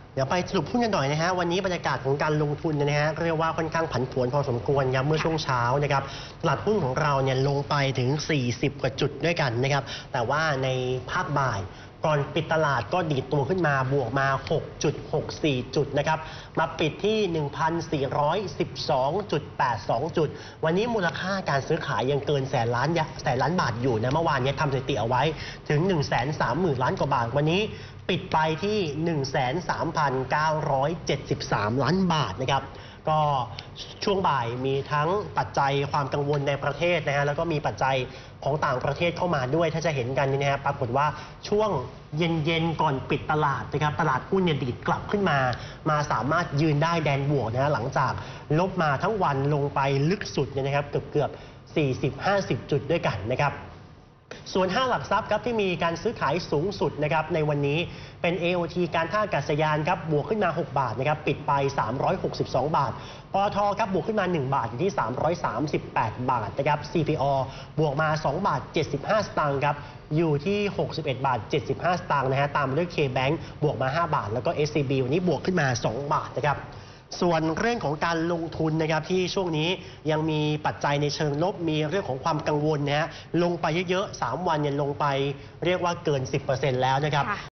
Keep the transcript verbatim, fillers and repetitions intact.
เดี๋ยวไปสรุปหุ้นกันหน่อยนะฮะวันนี้บรรยากาศของการลงทุนนะฮะเรียกว่าค่อนข้างผันผวนพอสมควรครับเมื่อช่วงเช้านะครับตลาดหุ้นของเราเนี่ยลงไปถึงสี่สิบกว่าจุดด้วยกันนะครับแต่ว่าในภาคบ่ายก่อนปิดตลาดก็ดีดตัวขึ้นมาบวกมา หกจุดหกสี่ จุดนะครับมาปิดที่ หนึ่งพันสี่ร้อยสิบสองจุดแปดสอง จุดวันนี้มูลค่าการซื้อขายยังเกินแสนล้านแสนล้านบาทอยู่นะเมื่อวานนี้ทำสถิติเอาไว้ถึง หนึ่งแสนสามหมื่น ล้านกว่าบาทวันนี้ปิดไปที่ หนึ่งแสนสามพันเก้าร้อยเจ็ดสิบสาม ล้านบาทนะครับก็ช่วงบ่ายมีทั้งปัจจัยความกังวลในประเทศนะฮะแล้วก็มีปัจจัยของต่างประเทศเข้ามาด้วยถ้าจะเห็นกันนี่นะฮะปรากฏว่าช่วงเย็นๆก่อนปิดตลาดนะครับตลาดหุ้นเนี่ยดีดกลับขึ้นมามาสามารถยืนได้แดนบวกนะฮะหลังจากลบมาทั้งวันลงไปลึกสุดเนี่ยนะครับเกือบเกือบสี่สิบ ห้าสิบ จุดด้วยกันนะครับส่วนห้าหลักทรัพย์ครับที่มีการซื้อขายสูงสุดนะครับในวันนี้เป็น เอ โอ ที การท่าอากาศยานครับบวกขึ้นมาหกบาทนะครับปิดไปสามร้อยหกสิบสองบาทปตทครับบวกขึ้นมาหนึ่งบาทอยู่ที่สามร้อยสามสิบแปดบาทนะครับ ซี พี อ บวกมาสองบาทเจ็ดสิบห้าสตางค์ครับอยู่ที่หกสิบเอ็ดบาทเจ็ดสิบห้าสตางค์นะฮะตามมาด้วย K-Bank บวกมาห้าบาทแล้วก็ เอส ซี บี วันนี้บวกขึ้นมาสองบาทนะครับส่วนเรื่องของการลงทุนนะครับที่ช่วงนี้ยังมีปัจจัยในเชิงลบมีเรื่องของความกังวลนะฮะลงไปเยอะๆสามวันเนี่ยลงไปเรียกว่าเกิน สิบเปอร์เซ็นต์ แล้วนะครับ